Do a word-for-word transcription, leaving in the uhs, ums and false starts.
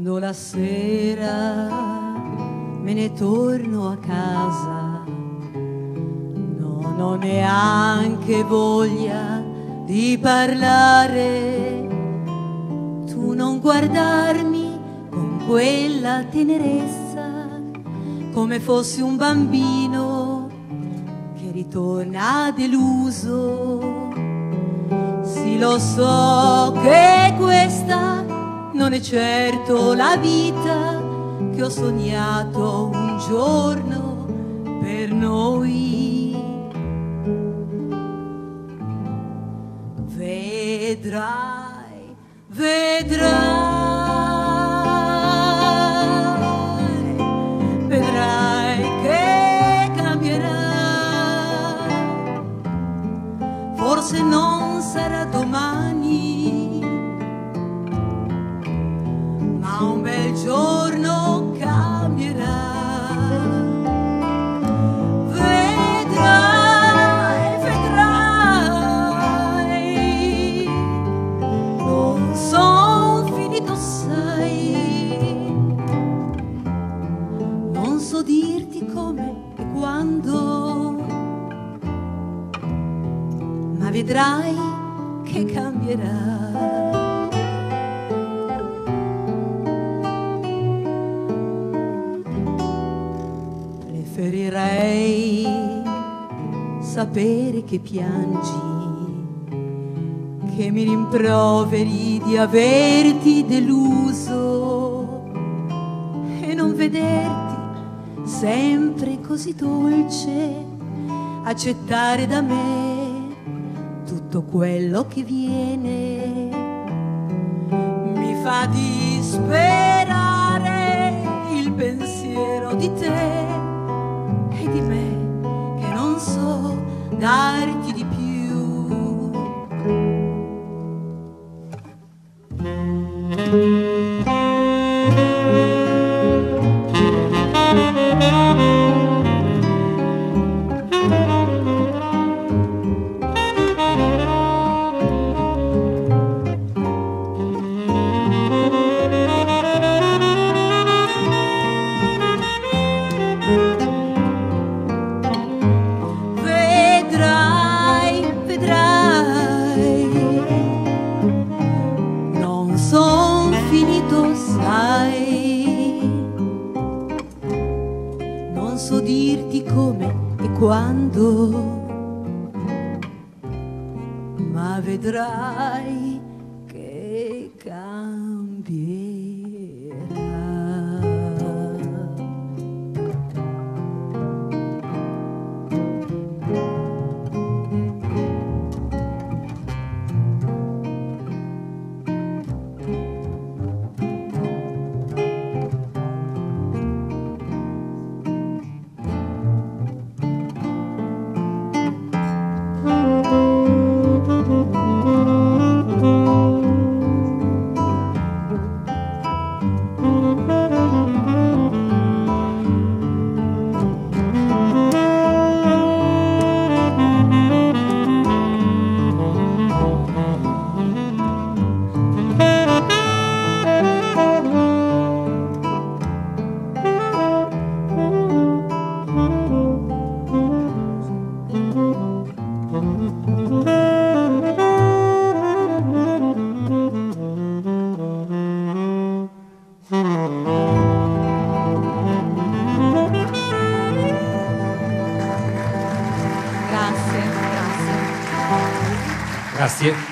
Quando la sera me ne torno a casa, non ho neanche voglia di parlare. Tu non guardarmi con quella tenerezza, come fossi un bambino che ritorna deluso. Sì, lo so che questa non è certo la vita che ho sognato un giorno per noi. Vedrai, vedrai, vedrai che cambierà. Forse non sarà domani, ma un bel giorno cambierà. Vedrai, vedrai, non son finito, sai. Non so dirti come e quando, ma vedrai che cambierà. Preferirei sapere che piangi, che mi rimproveri di averti deluso e non vederti sempre così dolce, accettare da me tutto quello che viene. Mi fa disperare il pensiero di te e di me che non so darti di più. Non so dirti come e quando, ma vedrai che cambierà. Grazie.